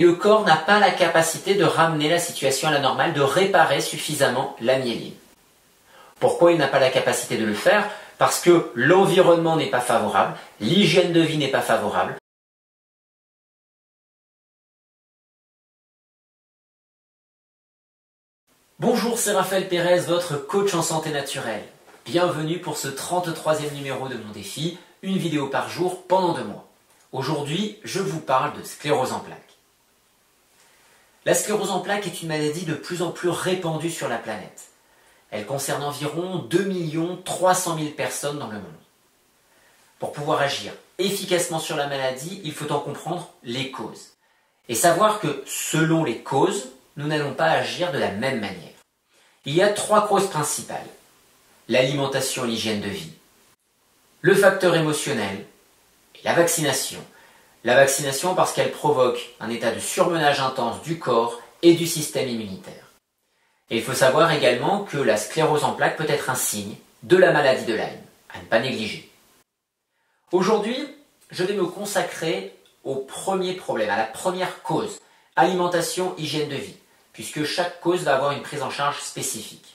Le corps n'a pas la capacité de ramener la situation à la normale, de réparer suffisamment la myéline. Pourquoi il n'a pas la capacité de le faire? Parce que l'environnement n'est pas favorable, l'hygiène de vie n'est pas favorable. Bonjour, c'est Raphaël Pérez, votre coach en santé naturelle. Bienvenue pour ce 33e numéro de mon défi, une vidéo par jour pendant 2 mois. Aujourd'hui, je vous parle de sclérose en plaques. La sclérose en plaques est une maladie de plus en plus répandue sur la planète. Elle concerne environ 2 300 000 personnes dans le monde. Pour pouvoir agir efficacement sur la maladie, il faut en comprendre les causes. Et savoir que selon les causes, nous n'allons pas agir de la même manière. Il y a 3 causes principales. L'alimentation et l'hygiène de vie, le facteur émotionnel et la vaccination. La vaccination parce qu'elle provoque un état de surmenage intense du corps et du système immunitaire. Et il faut savoir également que la sclérose en plaques peut être un signe de la maladie de Lyme, à ne pas négliger. Aujourd'hui, je vais me consacrer au premier problème, à la première cause, alimentation, hygiène de vie, puisque chaque cause va avoir une prise en charge spécifique.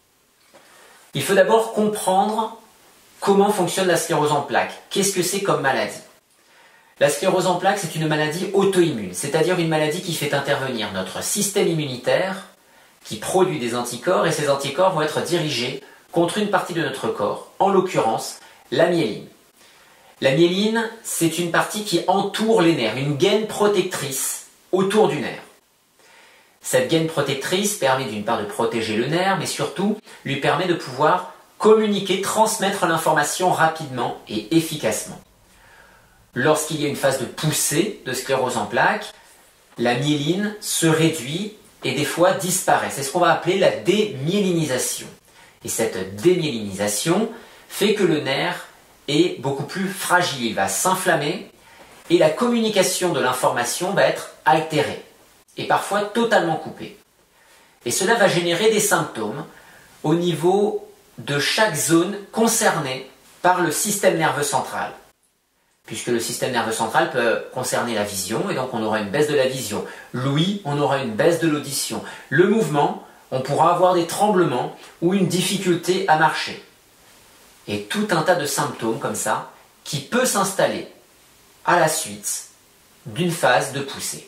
Il faut d'abord comprendre comment fonctionne la sclérose en plaques. Qu'est-ce que c'est comme maladie? La sclérose en plaques, c'est une maladie auto-immune, c'est-à-dire une maladie qui fait intervenir notre système immunitaire, qui produit des anticorps, et ces anticorps vont être dirigés contre une partie de notre corps, en l'occurrence la myéline. La myéline, c'est une partie qui entoure les nerfs, une gaine protectrice autour du nerf. Cette gaine protectrice permet d'une part de protéger le nerf, mais surtout lui permet de pouvoir communiquer, transmettre l'information rapidement et efficacement. Lorsqu'il y a une phase de poussée de sclérose en plaques, la myéline se réduit et des fois disparaît. C'est ce qu'on va appeler la démyélinisation. Et cette démyélinisation fait que le nerf est beaucoup plus fragile, il va s'inflammer et la communication de l'information va être altérée et parfois totalement coupée. Et cela va générer des symptômes au niveau de chaque zone concernée par le système nerveux central. Puisque le système nerveux central peut concerner la vision, et donc on aura une baisse de la vision. L'ouïe, on aura une baisse de l'audition. Le mouvement, on pourra avoir des tremblements ou une difficulté à marcher. Et tout un tas de symptômes comme ça, qui peut s'installer à la suite d'une phase de poussée.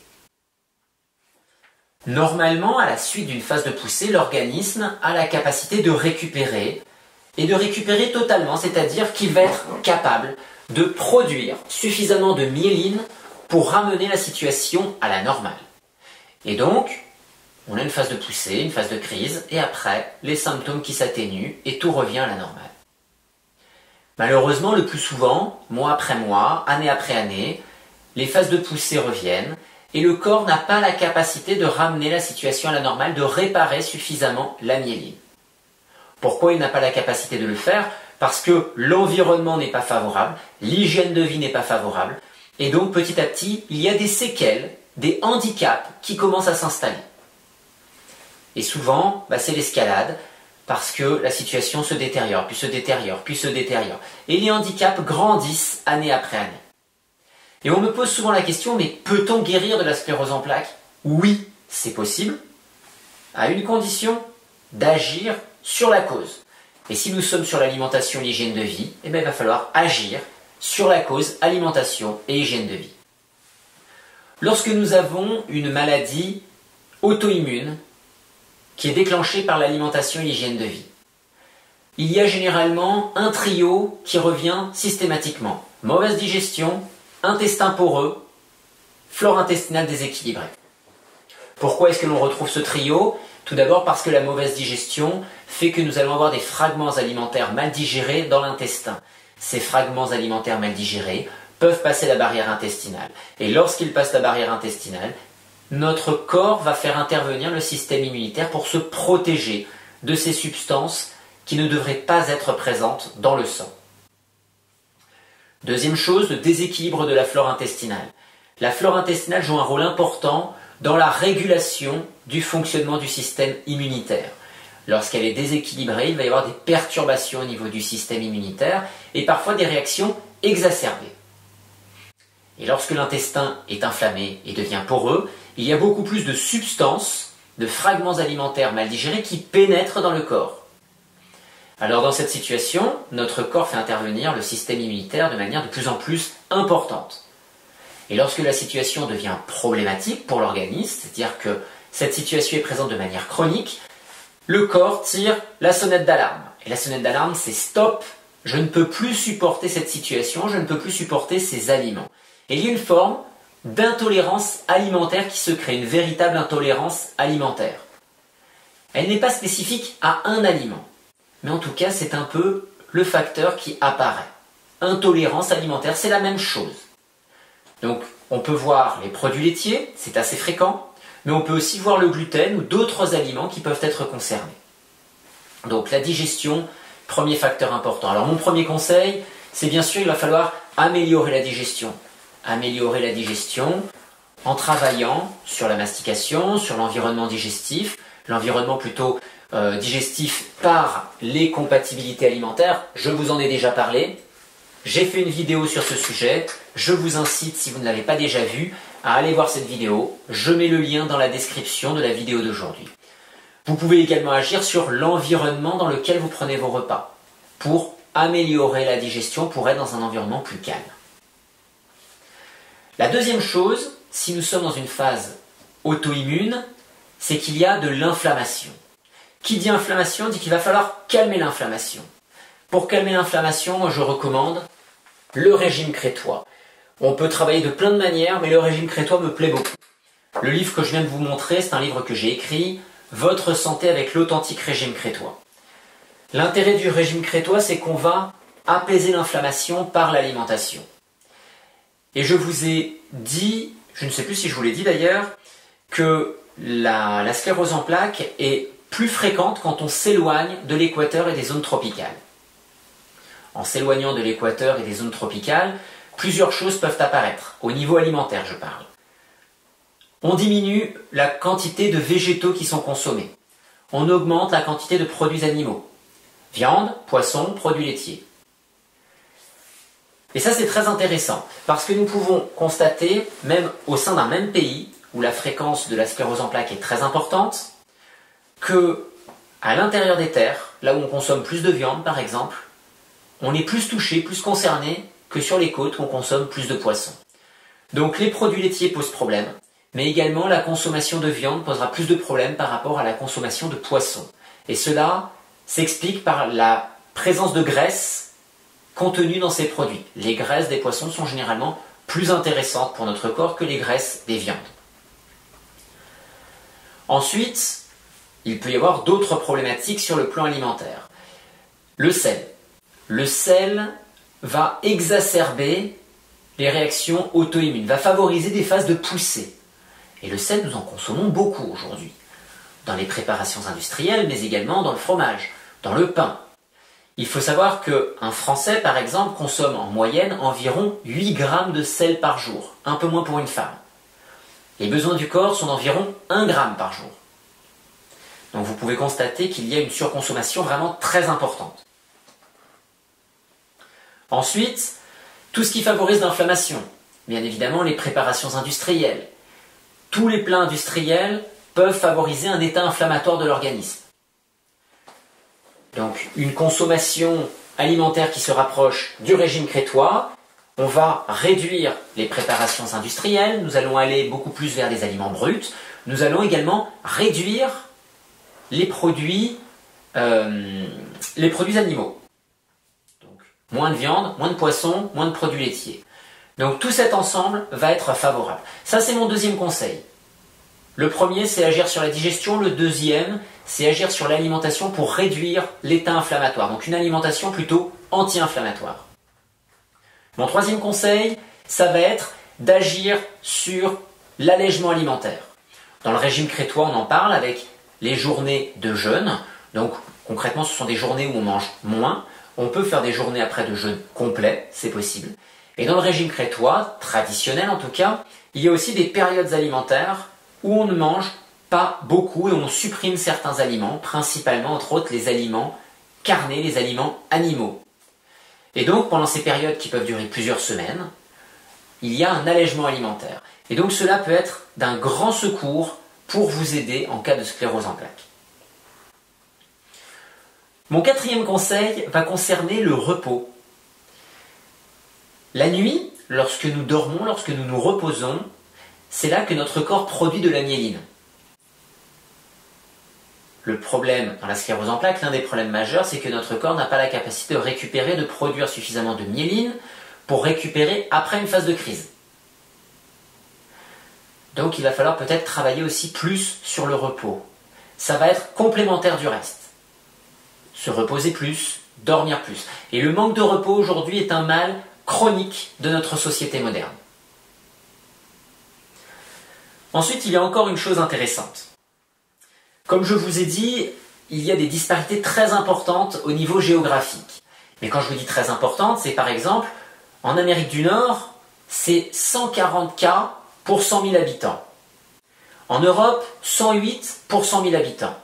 Normalement, à la suite d'une phase de poussée, l'organisme a la capacité de récupérer, et de récupérer totalement, c'est-à-dire qu'il va être capable de produire suffisamment de myéline pour ramener la situation à la normale. Et donc, on a une phase de poussée, une phase de crise, et après, les symptômes qui s'atténuent, et tout revient à la normale. Malheureusement, le plus souvent, mois après mois, année après année, les phases de poussée reviennent, et le corps n'a pas la capacité de ramener la situation à la normale, de réparer suffisamment la myéline. Pourquoi il n'a pas la capacité de le faire? Parce que l'environnement n'est pas favorable, l'hygiène de vie n'est pas favorable, et donc petit à petit, il y a des séquelles, des handicaps qui commencent à s'installer. Et souvent, c'est l'escalade, parce que la situation se détériore, puis se détériore, puis se détériore. Et les handicaps grandissent année après année. Et on me pose souvent la question, mais peut-on guérir de la sclérose en plaques? Oui, c'est possible, à une condition, d'agir sur la cause. Et si nous sommes sur l'alimentation et l'hygiène de vie, il va falloir agir sur la cause alimentation et hygiène de vie. Lorsque nous avons une maladie auto-immune qui est déclenchée par l'alimentation et l'hygiène de vie, il y a généralement un trio qui revient systématiquement. Mauvaise digestion, intestin poreux, flore intestinale déséquilibrée. Pourquoi est-ce que l'on retrouve ce trio? Tout d'abord parce que la mauvaise digestion fait que nous allons avoir des fragments alimentaires mal digérés dans l'intestin. Ces fragments alimentaires mal digérés peuvent passer la barrière intestinale. Et lorsqu'ils passent la barrière intestinale, notre corps va faire intervenir le système immunitaire pour se protéger de ces substances qui ne devraient pas être présentes dans le sang. Deuxième chose, le déséquilibre de la flore intestinale. La flore intestinale joue un rôle important dans la régulation du fonctionnement du système immunitaire. Lorsqu'elle est déséquilibrée, il va y avoir des perturbations au niveau du système immunitaire et parfois des réactions exacerbées. Et lorsque l'intestin est inflammé et devient poreux, il y a beaucoup plus de substances, de fragments alimentaires mal digérés qui pénètrent dans le corps. Alors dans cette situation, notre corps fait intervenir le système immunitaire de manière de plus en plus importante. Et lorsque la situation devient problématique pour l'organisme, c'est-à-dire que cette situation est présente de manière chronique, le corps tire la sonnette d'alarme. Et la sonnette d'alarme, c'est stop, je ne peux plus supporter cette situation, je ne peux plus supporter ces aliments. Et il y a une forme d'intolérance alimentaire qui se crée, une véritable intolérance alimentaire. Elle n'est pas spécifique à un aliment, mais en tout cas, c'est un peu le facteur qui apparaît. Intolérance alimentaire, c'est la même chose. Donc, on peut voir les produits laitiers, c'est assez fréquent, mais on peut aussi voir le gluten ou d'autres aliments qui peuvent être concernés. Donc, la digestion, premier facteur important. Alors, mon premier conseil, c'est bien sûr, il va falloir améliorer la digestion. Améliorer la digestion en travaillant sur la mastication, sur l'environnement digestif, l'environnement plutôt digestif par les compatibilités alimentaires. Je vous en ai déjà parlé. J'ai fait une vidéo sur ce sujet. Je vous incite, si vous ne l'avez pas déjà vue, à aller voir cette vidéo. Je mets le lien dans la description de la vidéo d'aujourd'hui. Vous pouvez également agir sur l'environnement dans lequel vous prenez vos repas pour améliorer la digestion, pour être dans un environnement plus calme. La deuxième chose, si nous sommes dans une phase auto-immune, c'est qu'il y a de l'inflammation. Qui dit inflammation dit qu'il va falloir calmer l'inflammation. Pour calmer l'inflammation, moi je recommande le régime crétois. On peut travailler de plein de manières, mais le régime crétois me plaît beaucoup. Le livre que je viens de vous montrer, c'est un livre que j'ai écrit, Votre santé avec l'authentique régime crétois. L'intérêt du régime crétois, c'est qu'on va apaiser l'inflammation par l'alimentation. Et je vous ai dit, je ne sais plus si je vous l'ai dit d'ailleurs, que la sclérose en plaques est plus fréquente quand on s'éloigne de l'équateur et des zones tropicales. En s'éloignant de l'équateur et des zones tropicales, plusieurs choses peuvent apparaître, au niveau alimentaire je parle. On diminue la quantité de végétaux qui sont consommés. On augmente la quantité de produits animaux. Viande, poisson, produits laitiers. Et ça c'est très intéressant, parce que nous pouvons constater, même au sein d'un même pays, où la fréquence de la sclérose en plaques est très importante, que à l'intérieur des terres, là où on consomme plus de viande par exemple, on est plus touché, plus concerné que sur les côtes où on consomme plus de poissons. Donc les produits laitiers posent problème, mais également la consommation de viande posera plus de problèmes par rapport à la consommation de poissons. Et cela s'explique par la présence de graisse contenues dans ces produits. Les graisses des poissons sont généralement plus intéressantes pour notre corps que les graisses des viandes. Ensuite, il peut y avoir d'autres problématiques sur le plan alimentaire. Le sel. Le sel va exacerber les réactions auto-immunes, va favoriser des phases de poussée. Et le sel, nous en consommons beaucoup aujourd'hui. Dans les préparations industrielles, mais également dans le fromage, dans le pain. Il faut savoir qu'un Français, par exemple, consomme en moyenne environ 8 grammes de sel par jour, un peu moins pour une femme. Les besoins du corps sont d'environ 1 gramme par jour. Donc vous pouvez constater qu'il y a une surconsommation vraiment très importante. Ensuite, tout ce qui favorise l'inflammation. Bien évidemment, les préparations industrielles. Tous les plats industriels peuvent favoriser un état inflammatoire de l'organisme. Donc une consommation alimentaire qui se rapproche du régime crétois, on va réduire les préparations industrielles, nous allons aller beaucoup plus vers des aliments bruts, nous allons également réduire les produits animaux. Donc moins de viande, moins de poisson, moins de produits laitiers. Donc tout cet ensemble va être favorable. Ça c'est mon deuxième conseil. Le premier, c'est agir sur la digestion. Le deuxième, c'est agir sur l'alimentation pour réduire l'état inflammatoire. Donc une alimentation plutôt anti-inflammatoire. Mon troisième conseil, ça va être d'agir sur l'allègement alimentaire. Dans le régime crétois, on en parle avec les journées de jeûne. Donc concrètement, ce sont des journées où on mange moins. On peut faire des journées après de jeûne complet, c'est possible. Et dans le régime crétois, traditionnel en tout cas, il y a aussi des périodes alimentaires où on ne mange pas beaucoup et on supprime certains aliments, principalement entre autres les aliments carnés, les aliments animaux. Et donc pendant ces périodes qui peuvent durer plusieurs semaines, il y a un allègement alimentaire. Et donc cela peut être d'un grand secours pour vous aider en cas de sclérose en plaques. Mon quatrième conseil va concerner le repos. La nuit, lorsque nous dormons, lorsque nous nous reposons, c'est là que notre corps produit de la myéline. Le problème dans la sclérose en plaques, l'un des problèmes majeurs, c'est que notre corps n'a pas la capacité de récupérer, de produire suffisamment de myéline pour récupérer après une phase de crise. Donc il va falloir peut-être travailler aussi plus sur le repos. Ça va être complémentaire du reste. Se reposer plus, dormir plus. Et le manque de repos aujourd'hui est un mal chronique de notre société moderne. Ensuite, il y a encore une chose intéressante. Comme je vous ai dit, il y a des disparités très importantes au niveau géographique. Mais quand je vous dis très importantes, c'est par exemple, en Amérique du Nord, c'est 140 cas pour 100 000 habitants. En Europe, 108 pour 100 000 habitants.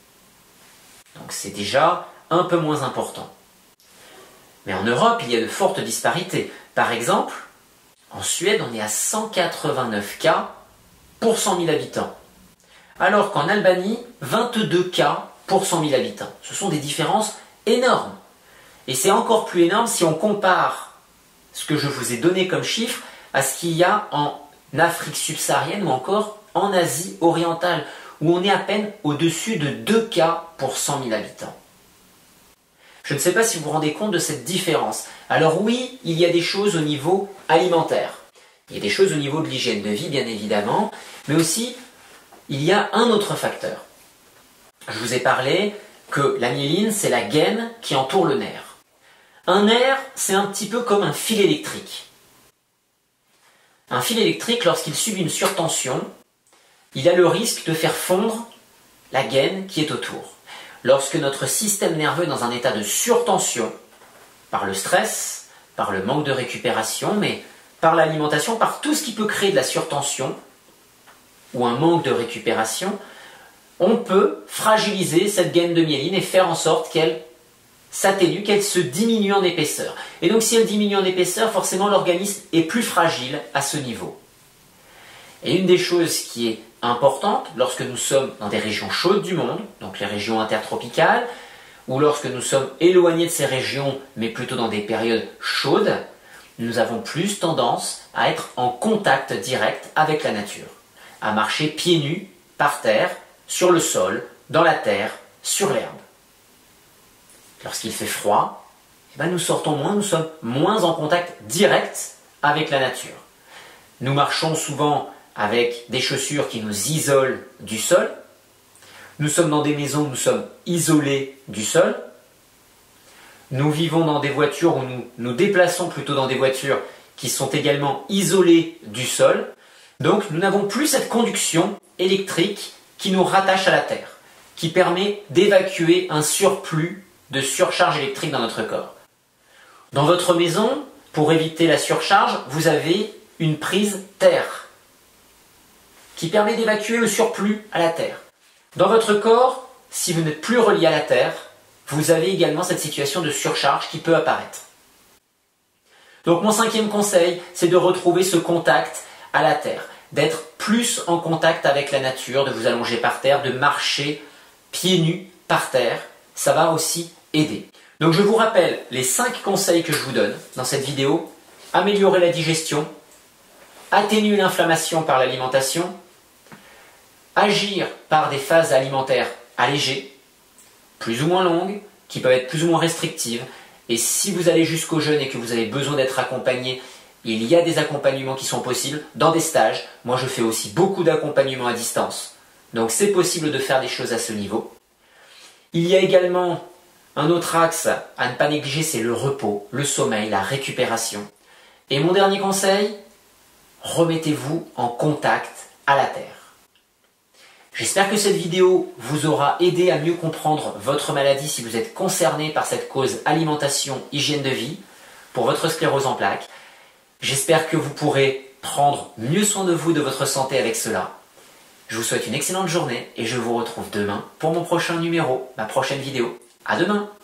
Donc c'est déjà un peu moins important. Mais en Europe, il y a de fortes disparités. Par exemple, en Suède, on est à 189 cas pour 100 000 habitants. Alors qu'en Albanie, 22 cas pour 100 000 habitants. Ce sont des différences énormes. Et c'est encore plus énorme si on compare ce que je vous ai donné comme chiffre à ce qu'il y a en Afrique subsaharienne ou encore en Asie orientale, où on est à peine au-dessus de 2 cas pour 100 000 habitants. Je ne sais pas si vous vous rendez compte de cette différence. Alors oui, il y a des choses au niveau alimentaire. Il y a des choses au niveau de l'hygiène de vie, bien évidemment, mais aussi il y a un autre facteur. Je vous ai parlé que la myéline, c'est la gaine qui entoure le nerf. Un nerf, c'est un petit peu comme un fil électrique. Un fil électrique, lorsqu'il subit une surtension, il a le risque de faire fondre la gaine qui est autour. Lorsque notre système nerveux est dans un état de surtension, par le stress, par le manque de récupération, mais par l'alimentation, par tout ce qui peut créer de la surtension, ou un manque de récupération, on peut fragiliser cette gaine de myéline et faire en sorte qu'elle s'atténue, qu'elle se diminue en épaisseur. Et donc si elle diminue en épaisseur, forcément l'organisme est plus fragile à ce niveau. Et une des choses qui est importante lorsque nous sommes dans des régions chaudes du monde, donc les régions intertropicales, ou lorsque nous sommes éloignés de ces régions, mais plutôt dans des périodes chaudes, nous avons plus tendance à être en contact direct avec la nature, à marcher pieds nus, par terre, sur le sol, dans la terre, sur l'herbe. Lorsqu'il fait froid, nous sortons moins, nous sommes moins en contact direct avec la nature. Nous marchons souvent avec des chaussures qui nous isolent du sol. Nous sommes dans des maisons où nous sommes isolés du sol. Nous vivons dans des voitures où nous nous déplaçons plutôt dans des voitures qui sont également isolées du sol. Donc nous n'avons plus cette conduction électrique qui nous rattache à la terre, qui permet d'évacuer un surplus de surcharge électrique dans notre corps. Dans votre maison, pour éviter la surcharge, vous avez une prise terre qui permet d'évacuer le surplus à la terre. Dans votre corps, si vous n'êtes plus relié à la terre, vous avez également cette situation de surcharge qui peut apparaître. Donc mon cinquième conseil, c'est de retrouver ce contact à la terre, d'être plus en contact avec la nature, de vous allonger par terre, de marcher pieds nus par terre. Ça va aussi aider. Donc je vous rappelle les 5 conseils que je vous donne dans cette vidéo. Améliorer la digestion, atténuer l'inflammation par l'alimentation, agir par des phases alimentaires allégées, plus ou moins longues, qui peuvent être plus ou moins restrictives. Et si vous allez jusqu'au jeûne et que vous avez besoin d'être accompagné, il y a des accompagnements qui sont possibles dans des stages. Moi, je fais aussi beaucoup d'accompagnements à distance. Donc, c'est possible de faire des choses à ce niveau. Il y a également un autre axe à ne pas négliger, c'est le repos, le sommeil, la récupération. Et mon dernier conseil, remettez-vous en contact à la terre. J'espère que cette vidéo vous aura aidé à mieux comprendre votre maladie si vous êtes concerné par cette cause alimentation, hygiène de vie, pour votre sclérose en plaques. J'espère que vous pourrez prendre mieux soin de vous, de votre santé avec cela. Je vous souhaite une excellente journée et je vous retrouve demain pour mon prochain numéro, ma prochaine vidéo. À demain!